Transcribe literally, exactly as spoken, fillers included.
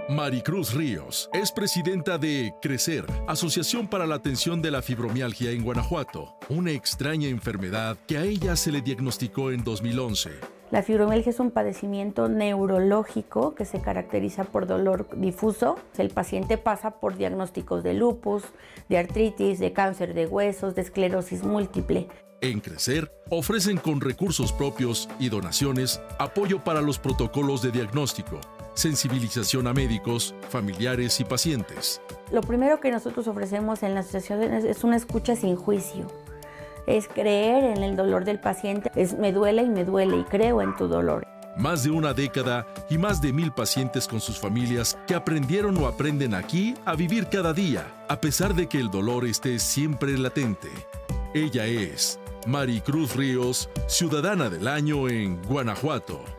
Maricruz Ríos es presidenta de Crecer, Asociación para la Atención de la Fibromialgia en Guanajuato, una extraña enfermedad que a ella se le diagnosticó en dos mil once. La fibromialgia es un padecimiento neurológico que se caracteriza por dolor difuso. El paciente pasa por diagnósticos de lupus, de artritis, de cáncer de huesos, de esclerosis múltiple. En Crecer, ofrecen con recursos propios y donaciones apoyo para los protocolos de diagnóstico, sensibilización a médicos, familiares y pacientes. Lo primero que nosotros ofrecemos en la asociación es una escucha sin juicio. Es creer en el dolor del paciente. Es me duele y me duele y creo en tu dolor. Más de una década y más de mil pacientes con sus familias que aprendieron o aprenden aquí a vivir cada día, a pesar de que el dolor esté siempre latente. Ella es Maricruz Ríos, Ciudadana del Año en Guanajuato.